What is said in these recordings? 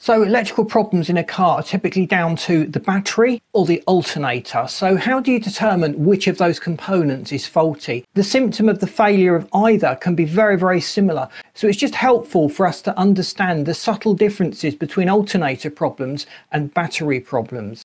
So electrical problems in a car are typically down to the battery or the alternator. So how do you determine which of those components is faulty? The symptom of the failure of either can be very, very similar. So it's just helpful for us to understand the subtle differences between alternator problems and battery problems.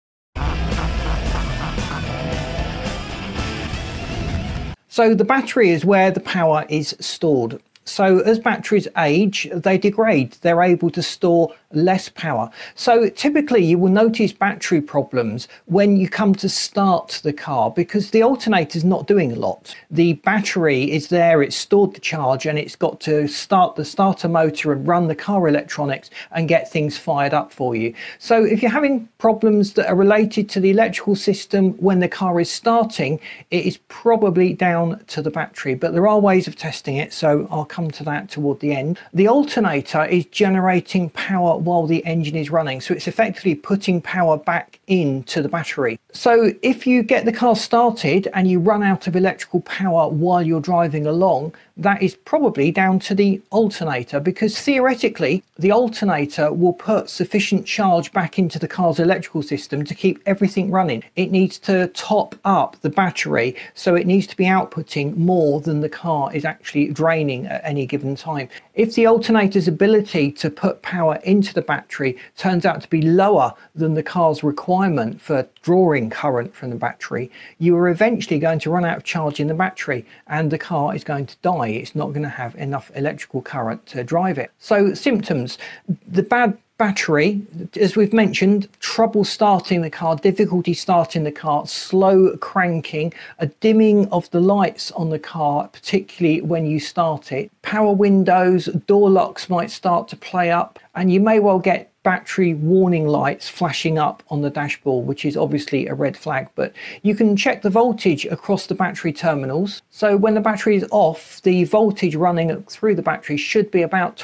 So the battery is where the power is stored. So as batteries age, they degrade. They're able to store less power. So typically you will notice battery problems when you come to start the car because the alternator is not doing a lot. The battery is there, it's stored the charge, and it's got to start the starter motor and run the car electronics and get things fired up for you. So if you're having problems that are related to the electrical system when the car is starting, it is probably down to the battery, but there are ways of testing it, so I'll come to that toward the end. The alternator is generating power while the engine is running, so it's effectively putting power back into the battery. So if you get the car started and you run out of electrical power while you're driving along, that is probably down to the alternator, because theoretically the alternator will put sufficient charge back into the car's electrical system to keep everything running. It needs to top up the battery, so it needs to be outputting more than the car is actually draining at any given time. If the alternator's ability to put power into the battery turns out to be lower than the car's requirement for drawing current from the battery, you are eventually going to run out of charge in the battery and the car is going to die. It's not going to have enough electrical current to drive it. So symptoms: the bad battery, as we've mentioned, trouble starting the car, difficulty starting the car, slow cranking, a dimming of the lights on the car, particularly when you start it, power windows, door locks might start to play up, and you may well get battery warning lights flashing up on the dashboard, which is obviously a red flag. But you can check the voltage across the battery terminals. So when the battery is off, the voltage running through the battery should be about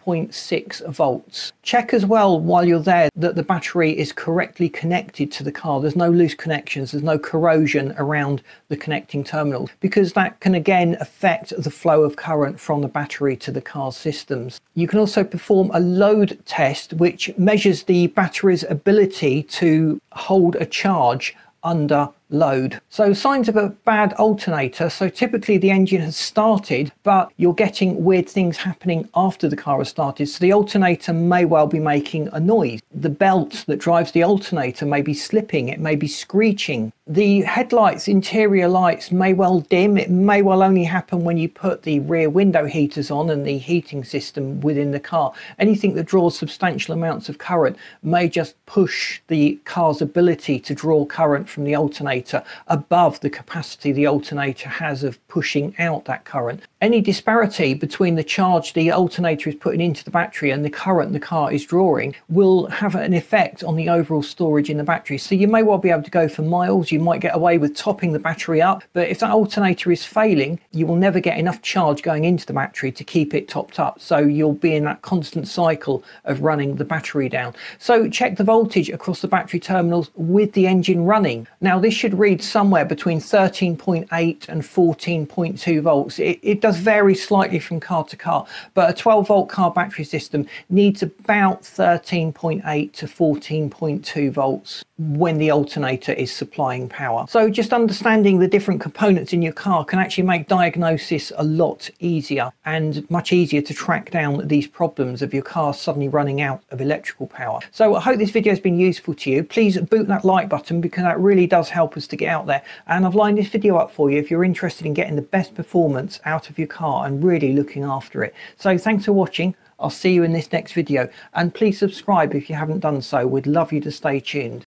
12.6 volts. Check as well while you're there that the battery is correctly connected to the car. There's no loose connections, there's no corrosion around the connecting terminals, because that can again affect the flow of current from the battery to the car's systems. You can also perform a load test, which measures the battery's ability to hold a charge under load. So signs of a bad alternator: so typically the engine has started, but you're getting weird things happening after the car has started. So the alternator may well be making a noise. The belt that drives the alternator may be slipping, it may be screeching. The headlights, interior lights may well dim. It may well only happen when you put the rear window heaters on and the heating system within the car. Anything that draws substantial amounts of current may just push the car's ability to draw current from the alternator above the capacity the alternator has of pushing out that current. Any disparity between the charge the alternator is putting into the battery and the current the car is drawing will have an effect on the overall storage in the battery. So you may well be able to go for miles, you might get away with topping the battery up, but if that alternator is failing, you will never get enough charge going into the battery to keep it topped up. So you'll be in that constant cycle of running the battery down. So check the voltage across the battery terminals with the engine running. Now this should read somewhere between 13.8 and 14.2 volts. It does vary slightly from car to car, but a 12 volt car battery system needs about 13.8 to 14.2 volts when the alternator is supplying power. So just understanding the different components in your car can actually make diagnosis a lot easier and much easier to track down these problems of your car suddenly running out of electrical power. So I hope this video has been useful to you. Please boot that like button, because that really does help us to get out there. And I've lined this video up for you if you're interested in getting the best performance out of your car and really looking after it. So thanks for watching. I'll see you in this next video, and please subscribe if you haven't done so. We'd love you to stay tuned.